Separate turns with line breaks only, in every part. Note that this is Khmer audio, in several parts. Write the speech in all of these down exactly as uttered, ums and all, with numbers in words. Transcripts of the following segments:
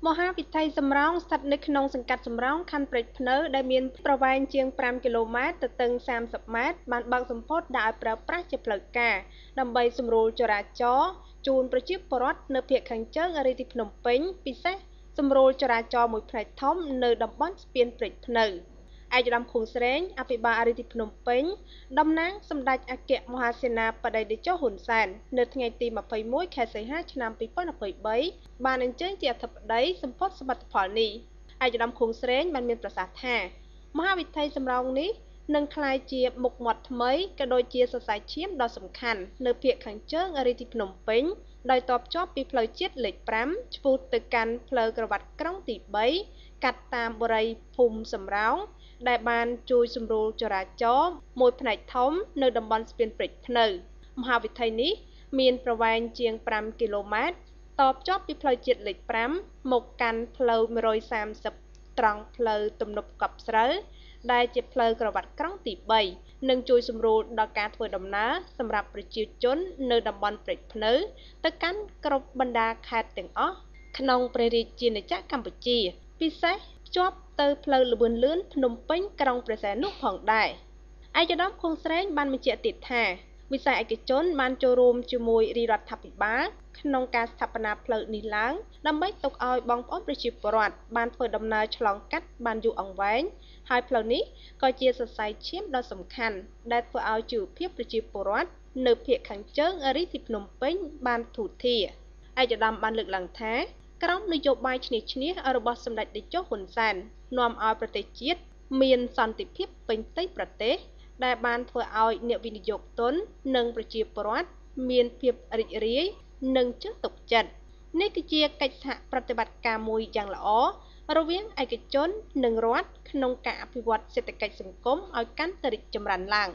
មហាវិថីសំរោងស្ថិតនៅក្នុងសង្កាត់សំរោងខណ្ឌព្រែកភ្នៅដែលមានប្រវែងជាងfiveគីឡូម៉ែត្រទៅទិងthirtyម៉ែត្របានបើកសម្ពោធដាក់ឲ្យប្រើប្រាស់ជាផ្លូវការដើម្បីសម្រួលចរាចរណ៍ជូនប្រជាពលរដ្ឋនៅភាគខាងជើងរាជធានីភ្នំពេញពិសេសសម្រួលចរាចរណ៍មួយផ្នែកធំនៅតំបន់ស្ពានព្រែកភ្នៅឯកឧត្តមខួងស្រេងអភិបាលរាជធានីភ្នំពេញតំណាងសម្ដេចអគ្គមហាសេនាបតីតេជោហ៊ុនសែននៅថ្ងៃទីtwenty-oneខែសីហាឆ្នាំtwenty twenty-threeបានអញ្ជើញជាអធិបតីសម្ពោធសមិទ្ធផលនេះឯកឧត្តមខួងស្រេងបានមានប្រសាសន៍ថាមហាវិថីសំរោងនេះនឹងក្លាយជាមុខមាត់ថ្មីក៏ដូចជាសរសៃឈាមដ៏សំខាន់នៅភាគខាងជើងរាជធានីភ្នំពេញដោយតបជាប់ពីផ្លូវជាតិលេខfiveឆ្ពោះទៅកាន់ផ្លូវក្រវ៉ាត់ក្រុងទីthreeកាត់តាមបរិយាភូមិសំរោងដែលបានជួយសម្រួលចរាចរណ៍មួយផ្នែកធំនៅតំបន់ស្ពានព្រែកភ្នៅមហាវិថីនេះមានប្រវែងជាងfiveគីឡូម៉ែត្រតបជាប់ពីផ្លូវជាតិលេខfiveមកកាន់ផ្លូវone thirtyត្រង់ផ្លូវទំនប់កប់ស្រូវដែលជាផ្លូវក្រវ៉ាត់ក្រុងទីthreeនិងជួយសម្រួលដល់ការធ្វើដំណើរសម្រាប់ប្រជាជននៅតំបន់ព្រែកភ្នៅទៅកាន់គ្រប់បណ្ដាខេត្តទាំងអស់ក្នុងព្រះរាជាណាចក្រកម្ពុជាពិសេសភ្ជាប់ទៅផ្លូវល្បឿនលឿនភ្នំពេញក្រុងព្រះសីហនុផងដែរឯកឧត្តមខួងស្រេងបានបញ្ជាក់ទៀតថាវិស័យឯកជនបានចូលរួមជាមួយរាជរដ្ឋាភិបាលក្នុងការស្ថាបនាផ្លូវនេះឡើងដើម្បីទុកឲ្យបងប្អូនប្រជាពលរដ្ឋបានធ្វើដំណើរឆ្លងកាត់បានយូរអង្វែងហើយផ្លូវនេះក៏ជាសរសៃឈាមដ៏សំខាន់ដែលធ្វើឲ្យជីវភាពប្រជាពលរដ្ឋនៅភាគខាងជើងរាជធានីភ្នំពេញបានធូរធារឯកឧត្តមបានលើកឡើងថាក្រមនយោបាយឈ្នះឈ្នះរបស់សម្ដេចតេជោហ៊ុនសែននាំឲ្យប្រទេសជាតិមានសន្តិភាពពេញផ្ទៃប្រទេសដែលបានធ្វើឲ្យអ្នកវិនិយោគទុននិងប្រជាពលរដ្ឋមានភាពរីករាយនិងជឿទុកចិត្តនេះគឺជាកិច្ចសហប្រតិបត្តិការមួយយ៉ាងល្អរវាងឯកជននិងរដ្ឋក្នុងការអភិវឌ្ឍសេដ្ឋកិច្ចសង្គមឲ្យកាន់តែរីកចម្រើនឡើង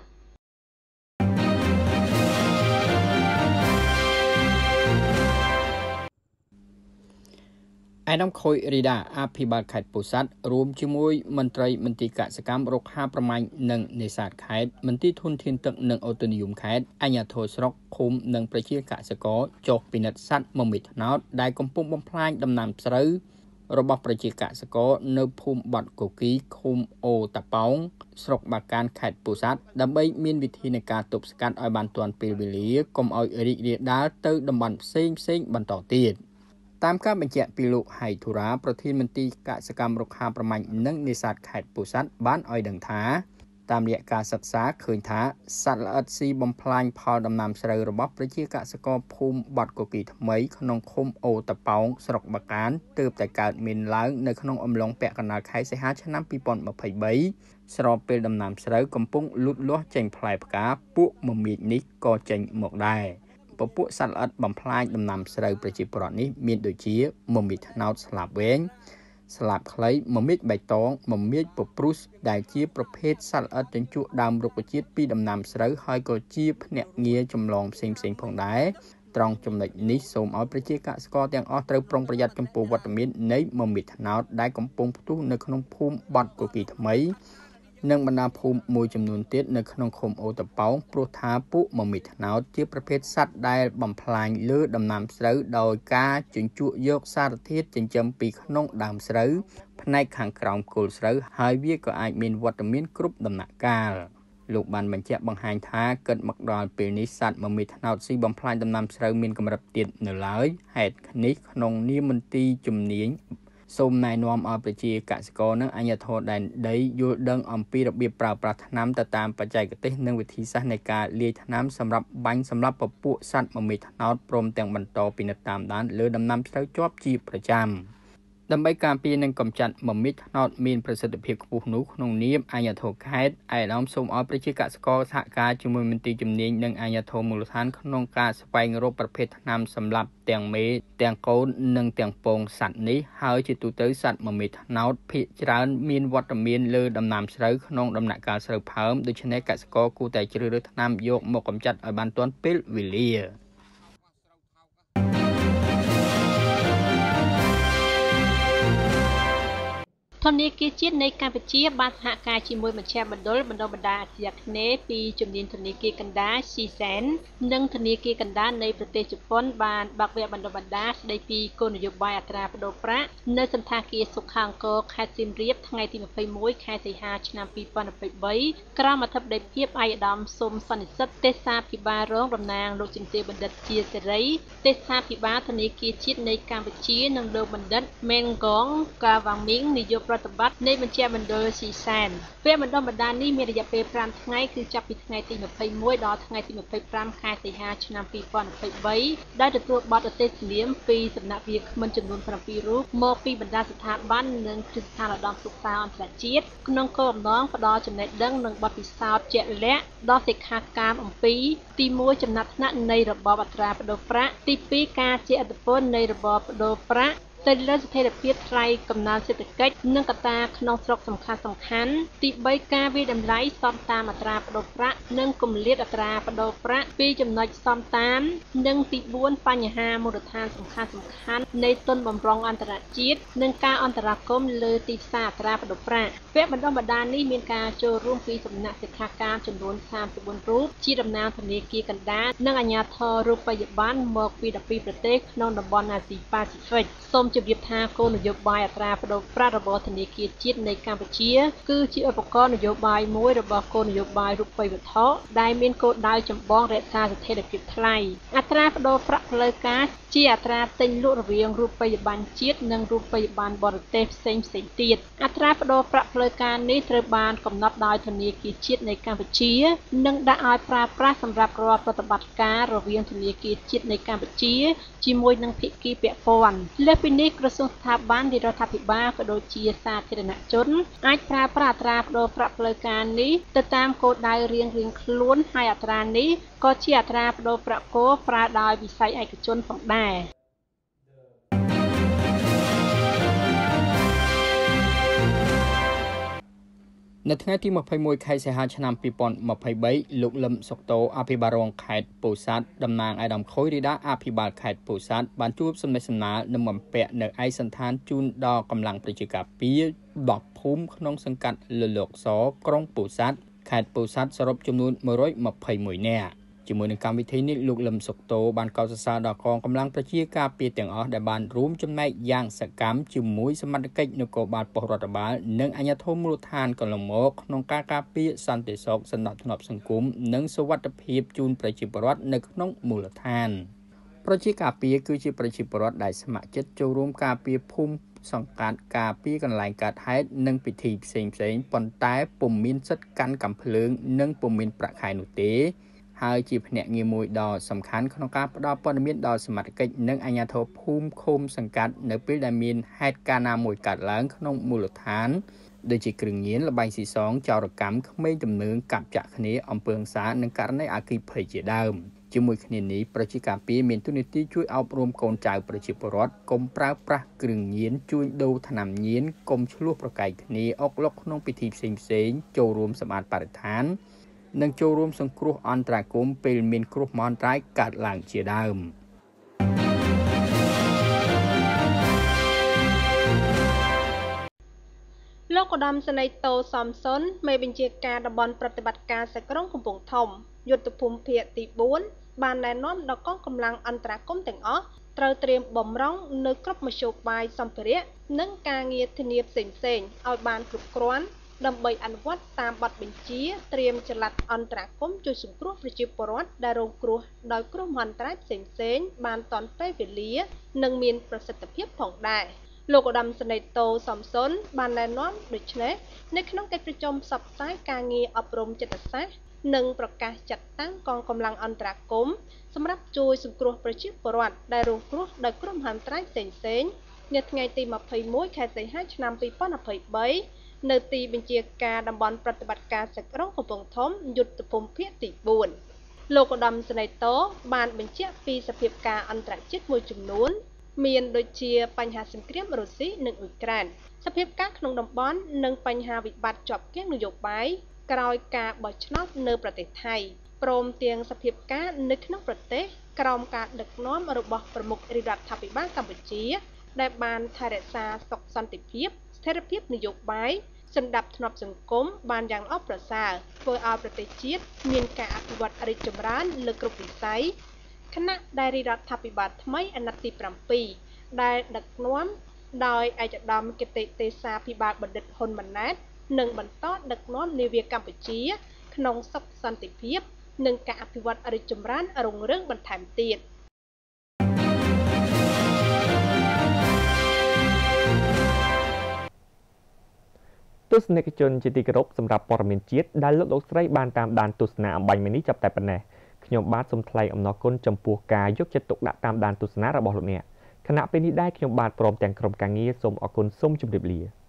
ឯកឧត្តមខុយរីដាអភិបាលខេត្តពោធិ៍សាត់រួមជាមួយមន្ត្រីមន្ទីរកសិកម្មរុក្ខាប្រមាញ់និងនេសាទខេត្តមន្ទីរធនធានទឹកនិងអូតូនិយមខេត្តអាជ្ញាធរស្រុកឃុំនិងប្រជាកសិករចុះពិនិត្យសត្វមមិត្តថ្នោតដែលកំពុងបំផ្លាញដំណាំស្រូវរបស់ប្រជាកសិករនៅភូមិបាត់គគីឃុំអូតាប៉ោងស្រុកបាកានខេត្តពោធិ៍សាត់ដើម្បីមានវិធីនៃការទប់ស្កាត់ឲ្យបានទាន់ពេលវេលាកុំឲ្យរីករាលដាលទៅតំបន់ផ្សេងផ្សេងបន្តទៀតតាមការបញ្ជាក់ពីលោកហៃធូរ៉ាប្រធានមន្ទីរកសិកម្មរុក្ខាប្រមាញ់និងនេសាទខេត្តពោធិ៍សាត់បានឲ្យដឹងថាតាមរយៈការសិក្សាឃើញថាសត្វល្អិតស៊ីបំផ្លាញផលដំណាំស្រូវរបស់ប្រជាកសិករភូមិបាត់គគីថ្មីក្នុងឃុំអូតាប៉ោងស្រុកបាកានទើបតែកើតមានឡើងនៅក្នុងអំឡុងពាក់កណ្ដាលខែសីហាឆ្នាំtwenty twenty-threeស្របពេលដំណាំស្រូវកំពុងលូតលាស់ចេញផ្លែផ្កាពួកមមាញនេះក៏ចេញមកដែរពពួកសត្វល្អិតបំផ្លាញដំណាំស្រូវប្រជាពលរដ្ឋនេះមានដូចជាមមាញថ្នោតស្លាបវែងស្លាបខ្លីមមាញបៃតងមមាញពព្រុសដែលជាប្រភេទសត្វល្អិតជញ្ជក់ដើមរុក្ខជាតិពីដំណាំស្រូវហើយក៏ជាភ្នាក់ងារចម្លងផ្សេងផ្សេងផងដែរត្រង់ចំណុចនេះសូមឲ្យប្រជាកសិករទាំងអស់ត្រូវប្រុងប្រយ័ត្នចំពោះវត្តមាននៃមមាញថ្នោតដែលកំពុងផ្ទុះនៅក្នុងភូមិបាត់គគីថ្មីនិងបណ្ដាភូមិមួយចំនួនទៀតនៅក្នុងឃុំអូតាប៉ោងព្រោះថាពួកមមាញថ្នោតជាប្រភេទសត្វដែលបំផ្លាញលើដំណាំស្រូវដោយការជញ្ជក់យកសារធាតុចិញ្ចឹមពីក្នុងដើមស្រូវផ្នែកខាងក្រោមគល់ស្រូវហើយវាក៏អាចមានវត្តមានគ្រប់ដំណាក់កាលលោកបានបញ្ជាក់បង្ហាញថាគិតមកដល់ពេលនេះសត្វមមាញថ្នោតស៊ីបំផ្លាញដំណាំស្រូវមានកម្រិតទាបនៅឡើយហេតុនេះក្នុងនាមមន្ទីរជំនាញសូមណែនាំឲ្យប្រជាកសិករនិងអាជ្ញាធរដែនដីយល់ដឹងអំពីរបៀបប្រើប្រាស់ថ្នាំទៅតាមបច្ចេកទេសនិងវិធីសាស្ត្រនៃការលាយថ្នាំសម្រាប់បាញ់សម្លាប់ពពួកសត្វមមាញថ្នោតព្រមទាំងបន្តពិនិត្យតាមដានលើដំណាំស្រូវជាប់ជាប្រចាំដើម្បីការពារនិងកម្ចាត់មមាញថ្នោតមានប្រសិទ្ធភាពខ្ពស់នោះក្នុងនាមអាជ្ញាធរខេត្តឯកឧត្តមសូមឲ្យប្រជាកសិករសហការជាមួយមន្ទីរជំនាញនិងអាជ្ញាធរមូលដ្ឋានក្នុងការស្វែងរកប្រភេទថ្នាំសម្រាប់ទាំងមេទាំងកូននិងទាំងពងសត្វនេះហើយជាទូទៅសត្វមមាញថ្នោតភាគច្រើនមានវត្តមានលើដំណាំស្រូវក្នុងដំណាក់កាលស្រូវផើមដូច្នេះកសិករគួរតែជ្រើសរើសថ្នាំយកមកកម្ចាត់ឲ្យបានទាន់ពេលវេលា
ធនាគារជាតិនៃកម្ពុជាបានសហការជាមួយមជ្ឈមណ្ឌលបណ្ដុះបណ្ដាលអាស៊ីអាគ្នេយ៍ពីជំនាញធនាគារកណ្ដាល ស៊ី សែន និងធនាគារកណ្ដាលនៃប្រទេសជប៉ុនបានបើកវគ្គបណ្ដុះបណ្ដាលស្ដីពីគោលនយោបាយអត្រាប្តូរប្រាក់នៅសន្តាគារសុខាអង្គរខេត្តសៀមរាបថ្ងៃទីម្ភៃមួយខែសីហាឆ្នាំពីរពាន់ម្ភៃបីក្រោមអធិបតីភាពឯកឧត្តមស៊ុំសន្និសិទទេសាភិបាលរងតំណាងលោកជំទាវបណ្ឌិតជាសេរីទេសាភិបាលធនាគារជាតិនៃកម្ពុជានិងលោកបណ្ឌិតមេងកងកាវ៉ាងមីងនាយកប្រតិបត្តិនៃមជ្ឈមណ្ឌលស៊ីសែនវគ្គបណ្ដុះបណ្ដាលនេះមានរយៈពេលប្រាំថ្ងៃគឺចាប់ពីថ្ងៃទីម្ភៃមួយដល់ថ្ងៃទីម្ភៃប្រាំខែសីហាឆ្នាំពីរពាន់ម្ភៃបីដែលទទួលបទឧទ្ទេសនាមពីសំណាក់វាគ្មិនចំនួនប្រាំពីររូបមកពីបណ្ដាស្ថាប័ននិងគ្រឹះស្ថានឧត្តមសិក្សាអន្តរជាតិក្នុងគោលបំណងផ្ដល់ចំណេះដឹងនិងបទពិសោធន៍ជាក់លាក់ដល់សិក្ខាកាមអំពីទីមួយចំណាត់ថ្នាក់នៃរបបអត្រាប្តូរប្រាក់ទីពីរការជះឥទ្ធិពលនៃរបបប្តូរប្រាក់ទៅលើស្ថិរភាពថ្លៃកំណើនសេដ្ឋកិច្ចនិងកត្តាក្នុងស្រុកសំខាន់សំខាន់ទីបីការវិតម្លៃសមតាមអត្រាប្តូរប្រាក់និងគម្លាតអត្រាប្តូរប្រាក់ពីរចំណុចសមតាមនិងទីបួនបញ្ហាមូលដ្ឋានសំខាន់សំខាន់នៃទុនបម្រុងអន្តរជាតិនិងការអន្តរាគមន៍លើទីផ្សារអត្រាប្តូរប្រាក់វគ្គបណ្ដុះបណ្ដាលនេះមានការចូលរួមពីសំណាក់សិក្ខាកាមចំនួនសាមសិបបួនរូបជាតំណាងធនាគារកណ្ដាលនិងអាជ្ញាធររូបិយប័ណ្ណមកពីដប់ពីរប្រទេសក្នុងតំបន់អាស៊ីប៉ាស៊ីហ្វិកសូមជម្រាបថាគោលនយោបាយអត្រាប្តូរប្រាក់របស់ធនាគារជាតិនៃកម្ពុជាគឺជាឧបករណ៍នយោបាយមួយរបស់គោលនយោបាយរូបិយវត្ថុដែលមានគោលដៅចម្បងរក្សាស្ថិរភាពថ្លៃអត្រាប្តូរប្រាក់ផ្លូវការជាអត្រាទិញលក់រវាងរូបិយប័ណ្ណជាតិនិងរូបិយប័ណ្ណបរទេសផ្សេងផ្សេងទៀតអត្រាប្តូរប្រាក់ផ្លូវការនេះត្រូវបានកំណត់ដោយធនាគារជាតិនៃកម្ពុជានិងដាក់ឲ្យប្រើប្រាស់សម្រាប់រាល់ប្រតិបត្តិការរវាងធនាគារជាតិនៃកម្ពុជាជាមួយនឹងភាគីពាក់ព័ន្ធលើសពីនេះក្រសួងស្ថាប័នរដ្ឋាភិបាលក៏ដូចជាសាធារណជនអាចប្រើប្រាស់អត្រាប្តូរប្រាក់ផ្លូវការនេះទៅតាមគោលដៅរៀងៗខ្លួនហើយអត្រានេះក៏ជាអត្រាប្តូរប្រាក់គោលប្រើដោយវិស័យឯកជនផងដែរ
នៅថ្ងៃទីម្ភៃមួយខែសីហាឆ្នាំពីរពាន់ម្ភៃបីលោកលឹមសុកតូអភិបាលរងខេត្តពោធិ៍សាត់តំណាងអាដាមខូយរីដាអភិបាលខេត្តពោធិ៍សាត់បានជួបសំណេះសំណាលនិងបំពាក់នៅឯកសណ្ឋានជូនដល់កម្លាំងប្រជាការពារដប់ភូមិក្នុងសង្កាត់លលោកសក្រុងពោធិ៍សាត់ខេត្តពោធិ៍សាត់សរុបចំនួនមួយរយម្ភៃមួយនាក់ជាមួយនឹងកម្មវិធីនេះលោកលឹមសុកតូបានកោតសរសើរដល់កងកម្លាំងប្រជាការពារទាំងអស់ដែលបានរួមចំណែកយ៉ាងសកម្មជាមួយសមត្ថកិច្ចនគរបាលប៉ុស្តិ៍រដ្ឋបាលនិងអាជ្ញាធរមូលដ្ឋានកន្លងមកក្នុងការការពារសន្តិសុខសណ្ដាប់ធ្នាប់សង្គមនិងសុវត្ថិភាពជូនប្រជាពលរដ្ឋនៅក្នុងមូលដ្ឋានប្រជាការពារគឺជាប្រជាពលរដ្ឋដែលស្ម័គ្រចិត្តចូលរួមការពារភូមិសង្កាត់ការពារកន្លែងកើតហេតុនិងពិធីផ្សេងៗប៉ុន្តែពុំមានសិទ្ធិកាន់កាំភ្លើងនិងពុំមានប្រាក់ខែនោះទេហើយជាភ្នាក់ងារមួយដ៏សំខាន់ក្នុងការផ្តល់ព័ត៌មានដល់សមាជិកនិងអាជ្ញាធរភូមិឃុំសង្កាត់នៅពេលដែលមានហេតុការណ៍ណាមួយកើតឡើងក្នុងមូលដ្ឋានដូចជាគ្រឿងញៀនល្បែងស៊ីសងចោរកម្មក្មេងទំនើងកាប់ចាក់គ្នាអំពើហិង្សានិងករណីអគ្គិភ័យជាដើមជាមួយគ្នានេះប្រជាការពារមានទូនាទីជួយអប់រំកូនចៅប្រជាពលរដ្ឋកុំប្រើប្រាស់គ្រឿងញៀនជួញដូរថ្នាំញៀនកុំឆ្លោះប្រកែកគ្នាអុកឡុកក្នុងពិធីផ្សេងៗចូលរួមសម្អាតបរិស្ថាននិងចូលរួមសង្គ្រោះអន្តរាគមន៍ពេលមានគ្រោះមហន្តរាយកើតឡើងជាដើម
លោកឧត្តមសេនីយ៍តូសំសុនមេបញ្ជាការតំបន់ប្រតិបត្តិការសក្រុងកំពង់ធំយុទ្ធភូមិភាគទីបួនបានណែនាំដល់កងកម្លាំងអន្តរាគមន៍ទាំងអស់ត្រូវត្រៀមបំរុងនៅគ្រប់មធ្យោបាយសម្ភារៈនិងការងារធានាផ្សេងៗឲ្យបានគ្រប់គ្រាន់ដើម្បីអនុវត្តតាមបទបញ្ជាត្រៀមចល័តអន្តរាគមន៍ជួយសង្គ្រោះប្រជាពលរដ្ឋដែលរងគ្រោះដោយគ្រោះមហន្តរាយផ្សេងៗបានទាន់ពេលវេលានិងមានប្រសិទ្ធភាពផងដែរលោកឧត្តមសេនីយ៍តូសំសុនបានណែនាំដូចនេះនៅក្នុងកិច្ចប្រជុំផ្សព្វផ្សាយការងារអប់រំចិត្តសាស្ត្រនិងប្រកាសចាត់តាំងកងកម្លាំងអន្តរាគមន៍សម្រាប់ជួយសង្គ្រោះប្រជាពលរដ្ឋដែលរងគ្រោះដោយគ្រោះមហន្តរាយផ្សេងៗនៅថ្ងៃទីម្ភៃមួយខែសីហាឆ្នាំពីរពាន់ម្ភៃបីនៅទីបញ្ជាការតំបន់ប្រតិបត្តិការសក្រុងកំពង់ធំយុទ្ធភូមិភាគទីបួនលោកឧត្តមសេនីយ៍តូបានបញ្ជាក់ពីសភាពការអន្តរជាតិមួយចំនួនមានដូចជាបញ្ហាសង្គ្រាមរុស្ស៊ីនិងអ៊ុយក្រែនសភាពការក្នុងតំបន់និងបញ្ហាវិបត្តិជាប់គាំងនយោបាយក្រោយការបោះឆ្នោតនៅប្រទេសថៃព្រមទាំងសភាពការនៅក្នុងប្រទេសក្រោមការដឹកនាំរបស់ប្រមុខរដ្ឋាភិបាលកម្ពុជាដែលបានថែរក្សាសុខសន្តិភាពស្ថិរភាពនយោបាយសន្តិភាពសង្គមបានយ៉ាងល្អប្រសើរធ្វើឲ្យប្រទេសជាតិមានការអភិវឌ្ឍរីកចម្រើនលើគ្រប់វិស័យគណៈដែលរដ្ឋាភិបាលថ្មីអាណត្តិទីbảyដែលដឹកនាំដោយឯកឧត្តមគតិទេសាភិបាលបណ្ឌិតហ៊ុនម៉ាណែតនឹងបន្តដឹកនាំនាវាកម្ពុជាក្នុងសុខសន្តិភាពនិងការអភិវឌ្ឍរីកចម្រើនរុងរឿងបន្ថែមទៀត
ទស្សនិកជនជាទីគោរពសម្រាប់ព័ត៌មានជាតិដែលលោកលោកស្រីបានតាមដានទស្សនាអំបញ្ញមិញនេះចាប់តែប៉ុណ្ណេះខ្ញុំបាទសូមថ្លែងអំណរគុណចំពោះការយកចិត្តទុកដាក់តាមដានទស្សនារបស់លោកអ្នកគណៈពេលនេះដែរខ្ញុំបាទព្រមទាំងក្រុមការងារសូមអរគុណសូមជម្រាបលា